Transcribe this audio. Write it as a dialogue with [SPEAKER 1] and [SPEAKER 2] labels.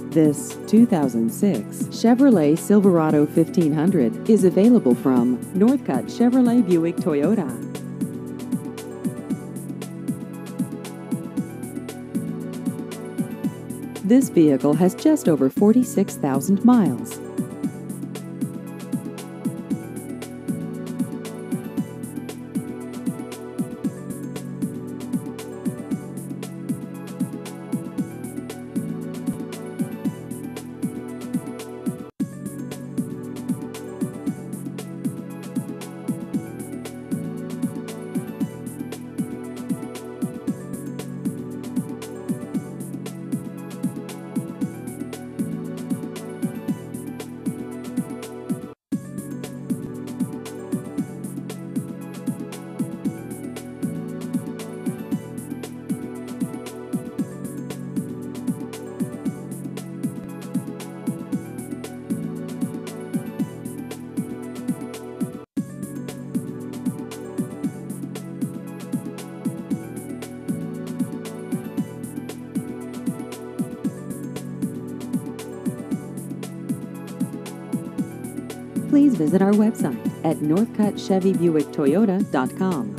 [SPEAKER 1] This 2006 Chevrolet Silverado 1500 is available from Northcutt Chevrolet Buick Toyota. This vehicle has just over 46,000 miles. Please visit our website at northcuttchevybuicktoyota.com.